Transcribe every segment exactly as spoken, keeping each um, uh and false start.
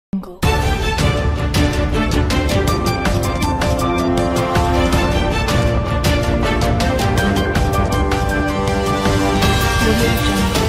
Jungle. Audio Jungle.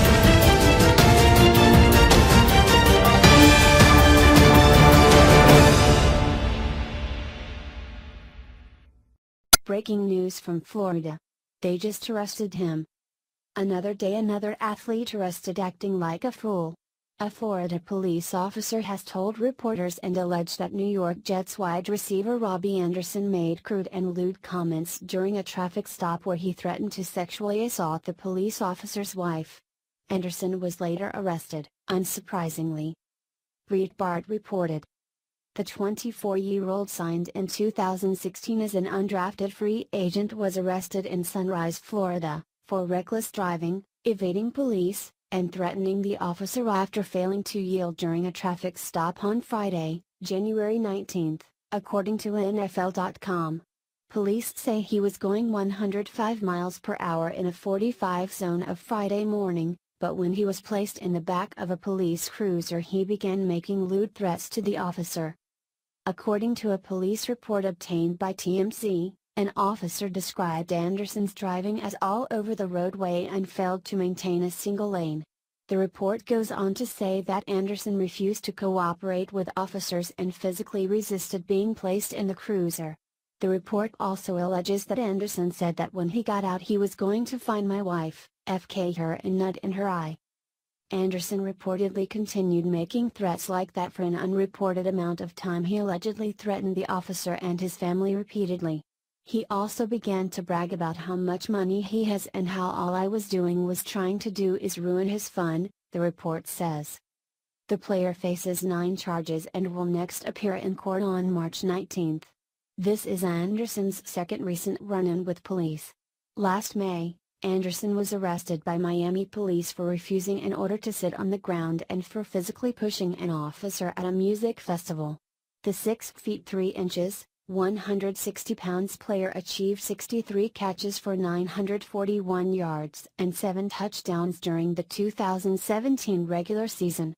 Breaking news from Florida. They just arrested him. Another day, another athlete arrested acting like a fool. A Florida police officer has told reporters and alleged that New York Jets wide receiver Robbie Anderson made crude and lewd comments during a traffic stop where he threatened to sexually assault the police officer's wife. Anderson was later arrested, unsurprisingly. Breitbart reported. The twenty-four-year-old signed in two thousand sixteen as an undrafted free agent was arrested in Sunrise, Florida, for reckless driving, evading police, and threatening the officer after failing to yield during a traffic stop on Friday, January nineteenth, according to N F L dot com. Police say he was going one hundred five miles per hour in a forty-five zone of Friday morning, but when he was placed in the back of a police cruiser he began making lewd threats to the officer. According to a police report obtained by T M Z, an officer described Anderson's driving as all over the roadway and failed to maintain a single lane. The report goes on to say that Anderson refused to cooperate with officers and physically resisted being placed in the cruiser. The report also alleges that Anderson said that when he got out he was going to find my wife, F K her and nut in her eye. Anderson reportedly continued making threats like that for an unreported amount of time. He allegedly threatened the officer and his family repeatedly. He also began to brag about how much money he has and how all I was doing was trying to do is ruin his fun, the report says. The player faces nine charges and will next appear in court on March nineteenth. This is Anderson's second recent run-in with police. Last May, Anderson was arrested by Miami police for refusing an order to sit on the ground and for physically pushing an officer at a music festival. The six feet three inches, one hundred sixty pounds player achieved sixty-three catches for nine hundred forty-one yards and seven touchdowns during the two thousand seventeen regular season.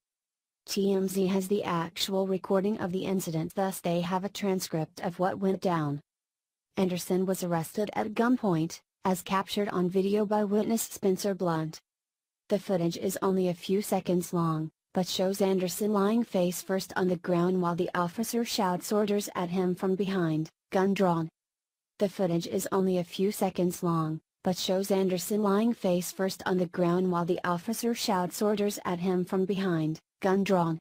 T M Z has the actual recording of the incident, thus they have a transcript of what went down. Anderson was arrested at gunpoint, as captured on video by witness Spencer Blunt. The footage is only a few seconds long, but shows Anderson lying face first on the ground while the officer shouts orders at him from behind, gun drawn. The footage is only a few seconds long, but shows Anderson lying face first on the ground while the officer shouts orders at him from behind, gun drawn.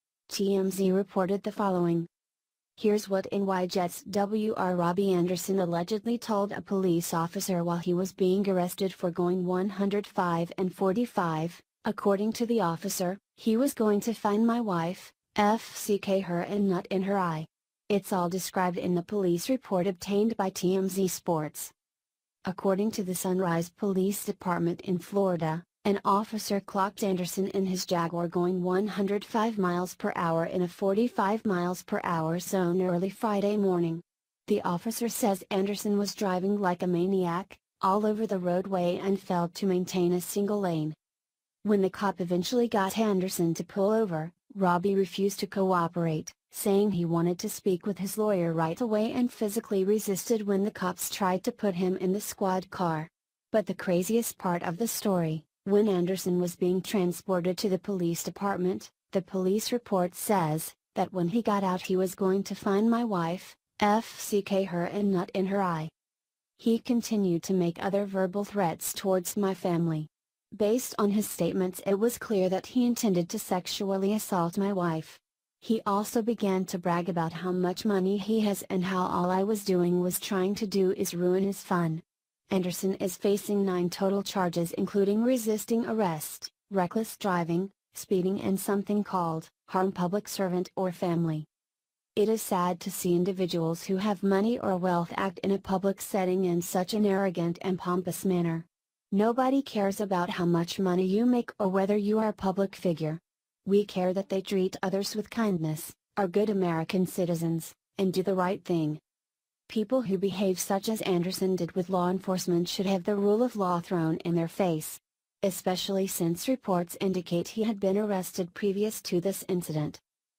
T M Z reported the following. Here's what N Y Jets W R Robbie Anderson allegedly told a police officer while he was being arrested for going one hundred five and forty-five, according to the officer, he was going to find my wife, F C K her and nut in her eye. It's all described in the police report obtained by T M Z Sports. According to the Sunrise Police Department in Florida, an officer clocked Anderson in his Jaguar going one hundred five miles per hour in a forty-five miles per hour zone early Friday morning. The officer says Anderson was driving like a maniac, all over the roadway and failed to maintain a single lane. When the cop eventually got Anderson to pull over, Robbie refused to cooperate, saying he wanted to speak with his lawyer right away and physically resisted when the cops tried to put him in the squad car. But the craziest part of the story, when Anderson was being transported to the police department, the police report says, that when he got out he was going to find my wife, F C K her and nut in her eye. He continued to make other verbal threats towards my family. Based on his statements it was clear that he intended to sexually assault my wife. He also began to brag about how much money he has and how all I was doing was trying to do is ruin his fun. Anderson is facing nine total charges including resisting arrest, reckless driving, speeding and something called, harm public servant or family. It is sad to see individuals who have money or wealth act in a public setting in such an arrogant and pompous manner. Nobody cares about how much money you make or whether you are a public figure. We care that they treat others with kindness, are good American citizens, and do the right thing. People who behave such as Anderson did with law enforcement should have the rule of law thrown in their face. Especially since reports indicate he had been arrested previous to this incident.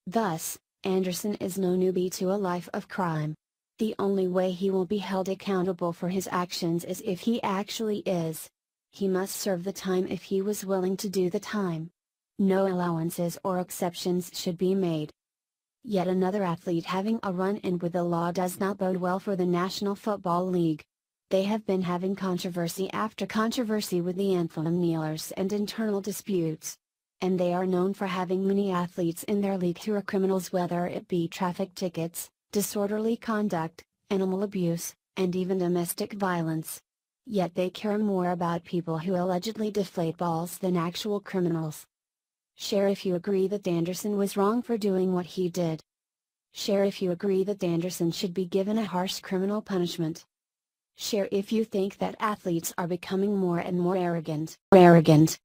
Thus, Anderson is no newbie to a life of crime. The only way he will be held accountable for his actions is if he actually is. He must serve the time if he was willing to do the time. No allowances or exceptions should be made. Yet another athlete having a run-in with the law does not bode well for the National Football League. They have been having controversy after controversy with the Anthem kneelers and internal disputes. And they are known for having many athletes in their league who are criminals, whether it be traffic tickets, disorderly conduct, animal abuse, and even domestic violence. Yet they care more about people who allegedly deflate balls than actual criminals. Share if you agree that Anderson was wrong for doing what he did. Share if you agree that Anderson should be given a harsh criminal punishment. Share if you think that athletes are becoming more and more arrogant. Arrogant.